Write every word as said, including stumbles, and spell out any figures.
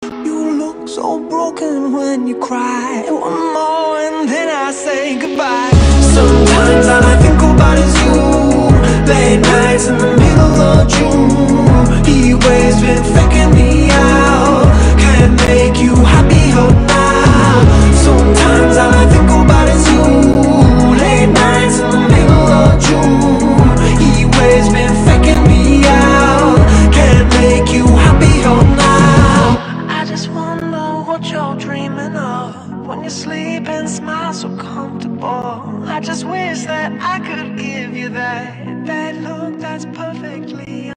You look so broken when you cry. One more and then I say goodbye. Sometimes all I think about is you. Late nights in the middle of June. He waves been faking me out. Can't make you happier now. Sometimes all I think about is you. Late nights in the middle of June. He waves been faking me out. Can't make you happier now. I just wonder what you're dreaming of when you sleep and smile so comfortable. I just wish that I could give you that, that look that's perfectly